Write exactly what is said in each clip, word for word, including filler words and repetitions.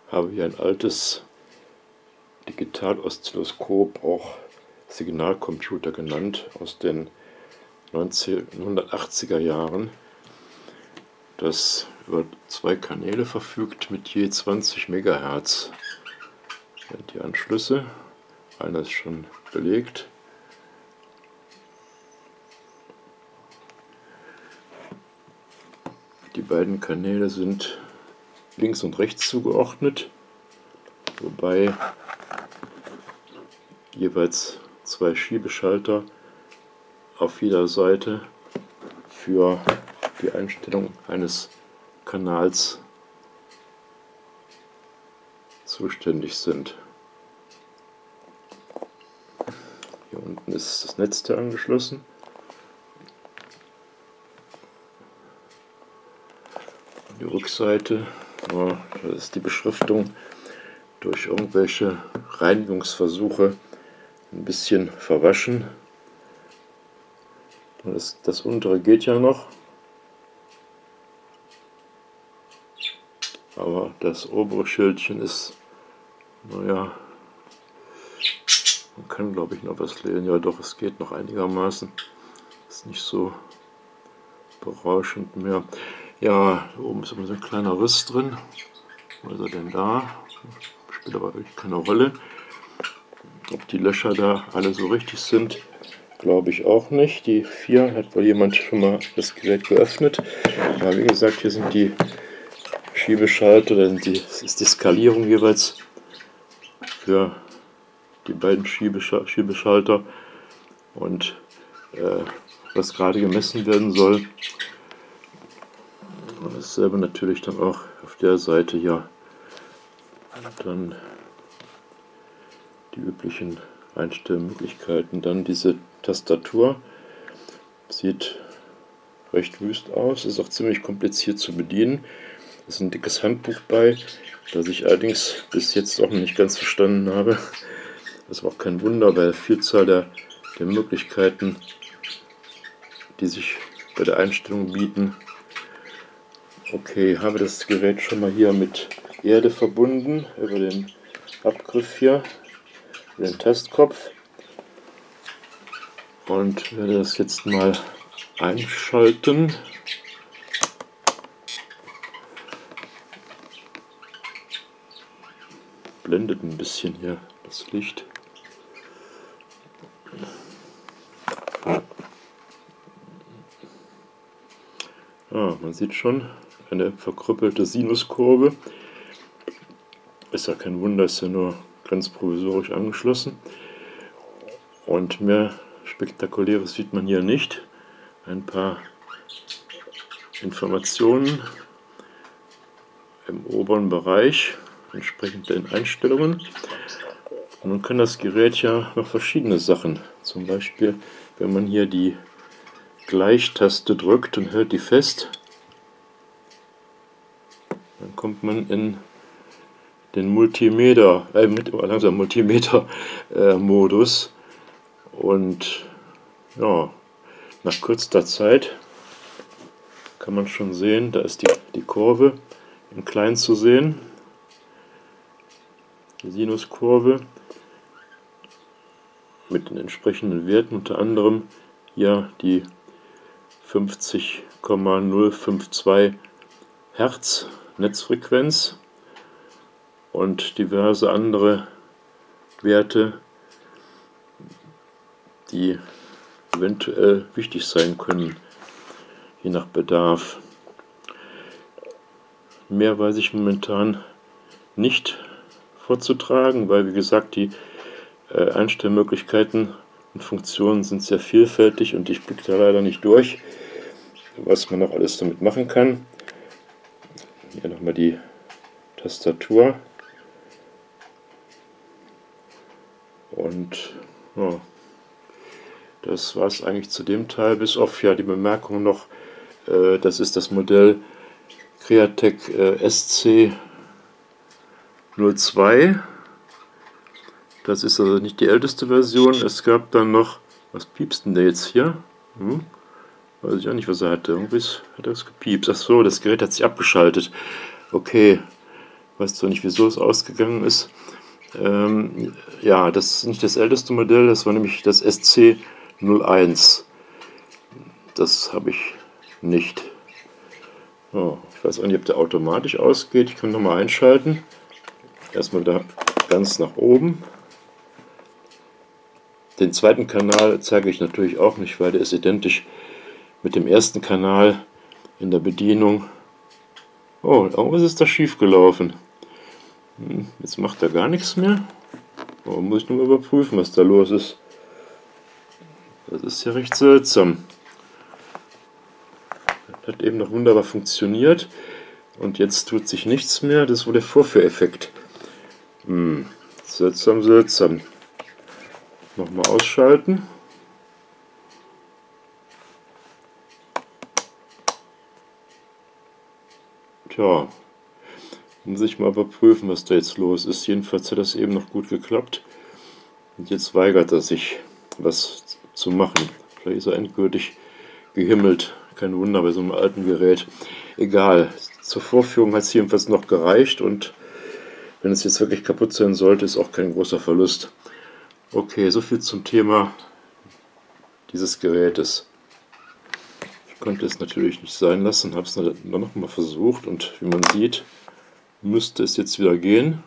habe hier ein altes Digital-Oszilloskop, auch Signalcomputer genannt, aus den neunzehnhundertachtziger Jahren, das über zwei Kanäle verfügt mit je zwanzig Megahertz. Die Anschlüsse, einer ist schon belegt. Die beiden Kanäle sind links und rechts zugeordnet, wobei jeweils zwei Schiebeschalter auf jeder Seite für die Einstellung eines Kanals zuständig sind. Hier unten ist das Netzteil angeschlossen. Die Rückseite, ja, das ist die Beschriftung durch irgendwelche Reinigungsversuche ein bisschen verwaschen. Das, das untere geht ja noch, aber das obere Schildchen ist, naja, man kann glaube ich noch was lesen, ja doch, es geht noch einigermaßen, ist nicht so berauschend mehr. Ja, oben ist immer so ein kleiner Riss drin. Wo ist er denn da? Spielt aber wirklich keine Rolle. Ob die Löcher da alle so richtig sind, glaube ich auch nicht. Die vier hat wohl jemand schon mal das Gerät geöffnet. Aber wie gesagt, hier sind die Schiebeschalter, denn die, das ist die Skalierung jeweils für die beiden Schiebeschal Schiebeschalter. Und äh, was gerade gemessen werden soll. Und dasselbe natürlich dann auch auf der Seite hier. Dann die üblichen Einstellmöglichkeiten. Dann diese Tastatur. Sieht recht wüst aus, ist auch ziemlich kompliziert zu bedienen. Es ist ein dickes Handbuch bei, das ich allerdings bis jetzt auch noch nicht ganz verstanden habe. Das ist auch kein Wunder bei der Vielzahl der, der Möglichkeiten, die sich bei der Einstellung bieten. Okay, habe das Gerät schon mal hier mit Erde verbunden, über den Abgriff hier, über den Tastkopf, und werde das jetzt mal einschalten. Blendet ein bisschen hier das Licht. Ah, man sieht schon eine verkrüppelte Sinuskurve. Ist ja kein Wunder, ist ja nur ganz provisorisch angeschlossen. Und mehr Spektakuläres sieht man hier nicht. Ein paar Informationen im oberen Bereich, entsprechend den Einstellungen. Und man kann das Gerät ja noch verschiedene Sachen, zum Beispiel wenn man hier die Gleichtaste drückt und hält die fest, dann kommt man in den Multimeter, äh, mit, also Multimeter-Modus. Äh, und ja, nach kürzester Zeit kann man schon sehen, da ist die, die Kurve in klein zu sehen, die Sinuskurve mit den entsprechenden Werten, unter anderem hier die fünfzig Komma null fünf zwei Hertz Netzfrequenz und diverse andere Werte, die eventuell wichtig sein können, je nach Bedarf. Mehr weiß ich momentan nicht vorzutragen, weil wie gesagt die äh, Einstellmöglichkeiten und Funktionen sind sehr vielfältig und ich blicke da leider nicht durch, was man noch alles damit machen kann. Hier nochmal die Tastatur und ja, das war es eigentlich zu dem Teil, bis auf ja die Bemerkung noch, äh, das ist das Modell Createc äh, S C null zwei. Das ist also nicht die älteste Version. Es gab dann noch, was piepst denn der jetzt hier? Hm? Weiß ich auch nicht, was er hatte. Irgendwie hat er es gepiepst. Achso, das Gerät hat sich abgeschaltet. Okay, weiß zwar nicht, wieso es ausgegangen ist. Ähm, ja, das ist nicht das älteste Modell, das war nämlich das S C null eins. Das habe ich nicht. Oh, ich weiß auch nicht, ob der automatisch ausgeht. Ich kann nochmal einschalten. Erstmal da ganz nach oben. Den zweiten Kanal zeige ich natürlich auch nicht, weil der ist identisch mit dem ersten Kanal in der Bedienung. Oh, irgendwas ist da schief gelaufen. Hm, jetzt macht er gar nichts mehr. Oh, muss ich nur mal überprüfen, was da los ist. Das ist ja recht seltsam. Das hat eben noch wunderbar funktioniert. Und jetzt tut sich nichts mehr. Das ist wohl der Vorführeffekt. Hm, seltsam, seltsam. Nochmal ausschalten. Tja, muss ich mal überprüfen, was da jetzt los ist. Jedenfalls hat das eben noch gut geklappt. Und jetzt weigert er sich, was zu machen. Vielleicht ist er endgültig gehimmelt. Kein Wunder bei so einem alten Gerät. Egal, zur Vorführung hat es jedenfalls noch gereicht. Und wenn es jetzt wirklich kaputt sein sollte, ist auch kein großer Verlust. Okay, soviel zum Thema dieses Gerätes. Ich konnte es natürlich nicht sein lassen, habe es dann noch mal versucht und wie man sieht, müsste es jetzt wieder gehen.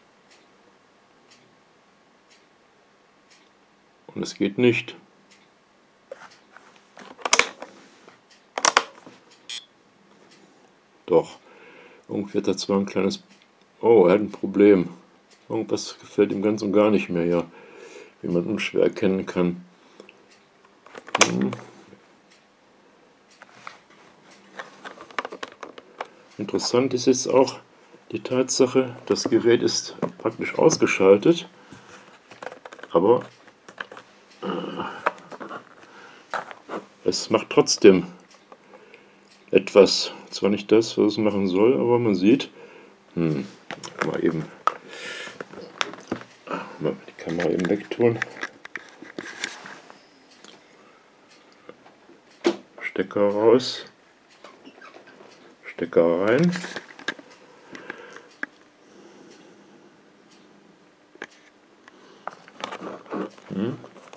Und es geht nicht. Doch, irgendwie hat er zwar ein kleines... Oh, er hat ein Problem. Irgendwas gefällt ihm ganz und gar nicht mehr, ja, wie man unschwer erkennen kann. Hm. Interessant ist jetzt auch die Tatsache, das Gerät ist praktisch ausgeschaltet, aber äh, es macht trotzdem etwas. Zwar nicht das, was es machen soll, aber man sieht, hm, mal eben mal die Kamera eben wegtun. Stecker raus. Stecker rein. Hm.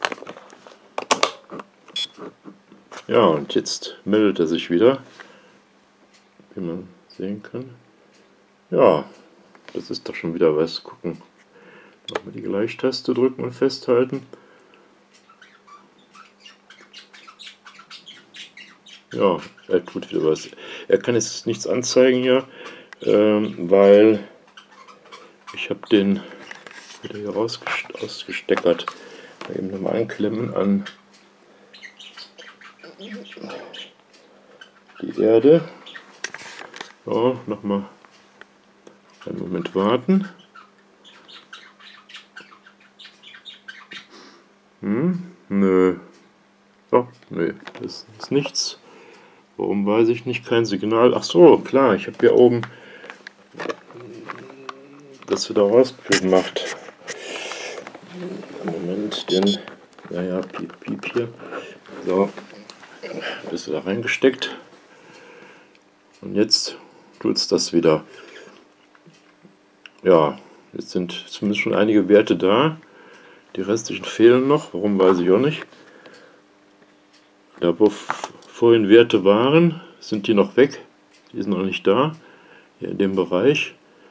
Ja, und jetzt meldet er sich wieder, wie man sehen kann. Ja, das ist doch schon wieder was. Gucken. Nochmal die Gleichtaste drücken und festhalten. Ja, er tut wieder was. Er kann jetzt nichts anzeigen hier, ähm, weil ich habe den wieder hier rausgesteckert. Eben nochmal einklemmen an die Erde. So, nochmal einen Moment warten. Hm, nö. Oh, nö, das ist nichts. Warum weiß ich nicht? Kein Signal. Ach so, klar, ich habe hier oben das wieder rausgemacht. Moment, den, naja, piep, piep hier. So, das wieder reingesteckt. Und jetzt tut es das wieder. Ja, jetzt sind zumindest schon einige Werte da. Die restlichen fehlen noch. Warum, weiß ich auch nicht. Da wo vorhin Werte waren, sind die noch weg. Die sind noch nicht da. Hier in dem Bereich.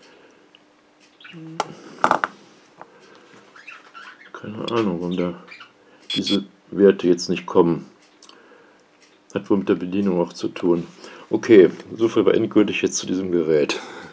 Keine Ahnung, warum da diese Werte jetzt nicht kommen. Hat wohl mit der Bedienung auch zu tun. Okay, so viel war endgültig jetzt zu diesem Gerät.